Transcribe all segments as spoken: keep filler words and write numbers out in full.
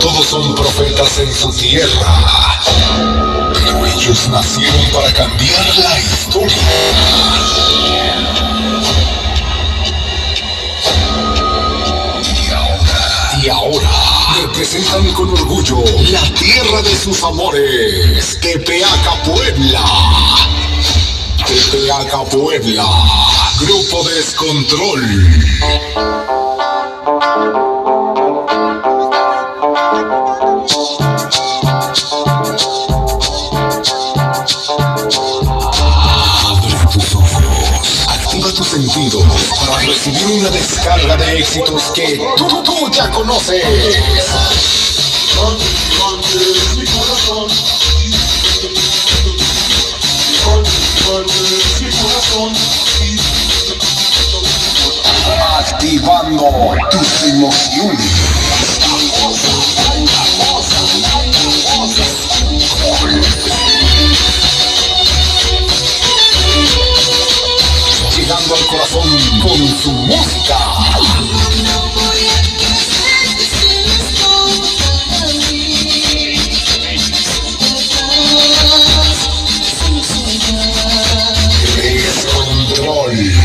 todos son profetas en su tierra, pero ellos nacieron para cambiar la historia. Y ahora representan con orgullo la tierra de sus amores, Tepeaca, Puebla. Tepeaca, Puebla, Grupo Descontrol. Abre tus ojos, activa tus sentidos para recibir una descarga de éxitos que tú, tú, tú ya conoces. Activando tus emociones. Llegando al corazón con su música. Descontrol.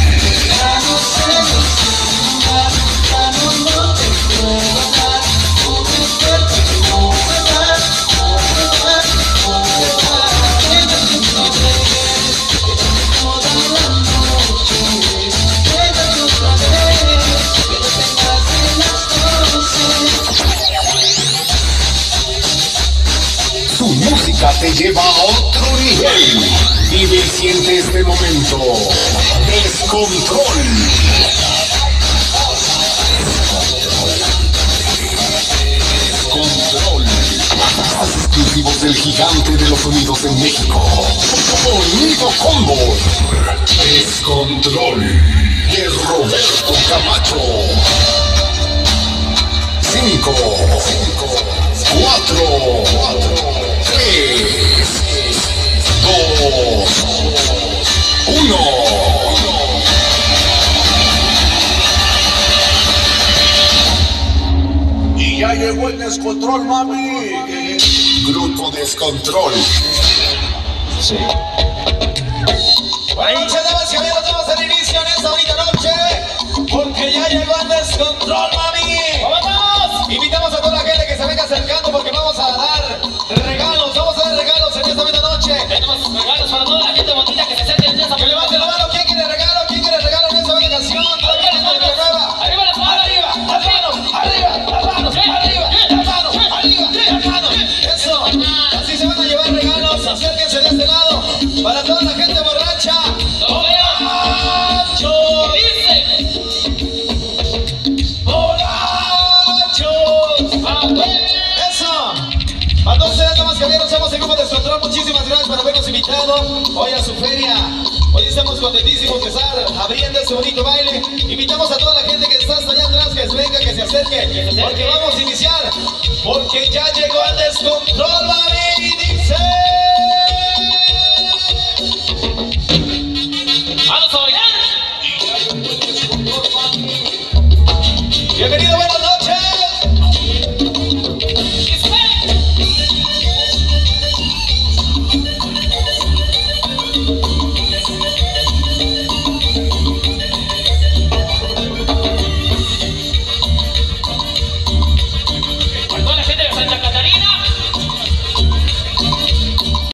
Su música te lleva a otro nivel. Vive y siente este momento. Descontrol. Descontrol. Exclusivos del gigante de los sonidos en México. Sonido Cóndor. Descontrol. De Roberto Camacho. Cinco. Cuatro. Tres. Dos. Uno. Y ya llegó el descontrol, mami. Grupo Descontrol. Sí. Buenas noches, damas y caballeros, damos el inicio en esta bonita noche, porque ya llegó el descontrol, mami. ¡Vámonos! Invitamos a toda la gente que se venga acercando porque vamos a dar regalos, vamos a dar regalos en esta bonita noche. Tenemos regalos para toda la gente bonita que se acerque en esta. Que levante la mano, ¿quién quiere regalo? ¿Quién quiere regalo en esta bonita canción? Arriba las manos, arriba las manos, arriba, las manos, arriba, las manos, arriba, las manos, arriba, las manos. Eso, así se van a llevar regalos, acérquense de este lado, para toda la gente borracha. ¡Lo veo! Dice. Eso. A todos ustedes, damas y caballeros, somos el Grupo Descontrol. Muchísimas gracias por habernos invitado hoy a su feria. Hoy estamos contentísimos de estar abriendo este bonito baile. Invitamos a toda la gente que está hasta allá atrás que venga, que se acerque, porque vamos a iniciar. Porque ya llegó el descontrol, mami, y dice...